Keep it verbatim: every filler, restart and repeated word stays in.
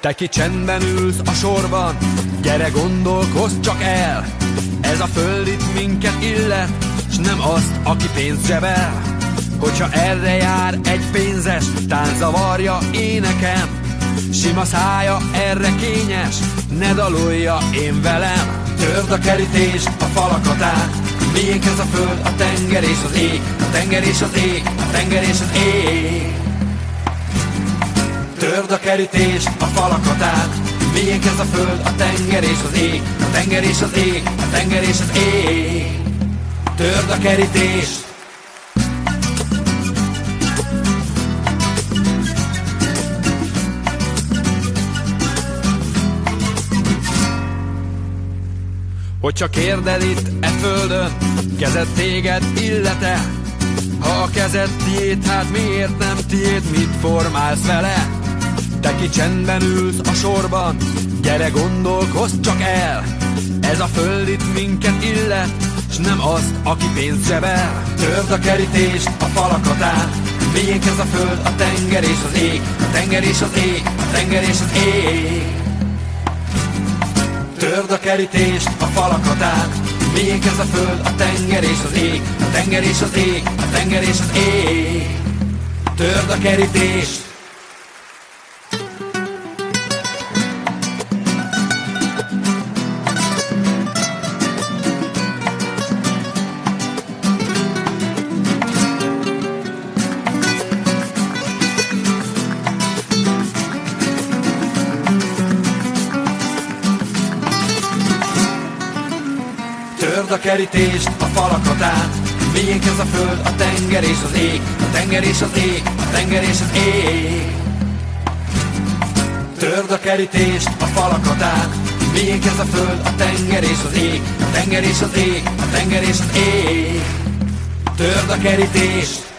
Te ki csendben ülsz a sorban, gyere gondolkozz csak el. Ez a föld itt minket illet, s nem azt, aki pénzt zsebel. Hogyha erre jár egy pénzes, tánc zavarja énekem. Sima szája erre kényes, ne dalolja én velem. Törd a kerítést, a falakat át, miénk ez a föld, a tenger és az ég, a tenger és az ég, a tenger és az ég. Törd a kerítést, a falakat át, miénk ez a föld, a tenger és az ég, a tenger és az ég, a tenger és az ég. Törd a kerítést. Hogy csak kérded itt e földön, kezed téged illete. Ha a kezed tiéd, hát miért nem tiéd, mit formálsz vele? Te ki csendben ülsz a sorban, gyere gondolkozz csak el. Ez a föld itt minket illet, s nem azt, aki pénzt zsebel. Törd a kerítést, a falakat át, miénk ez a föld, a tenger és az ég, a tenger és az ég, a tenger és az ég. Törd a kerítést, a falakat át, miénk ez a föld, a tenger és az ég, a tenger és az ég, a tenger és az ég. Törd a kerítést. Törd a kerítést, a falakat át, miénk ez a föld, a tenger és az ég, a tenger és az ég, a tenger és az ég. Törd a kerítést, a falakat át, miénk ez a föld, a tenger és az ég, a tenger és az ég, a tenger és az ég. Törd a kerítést.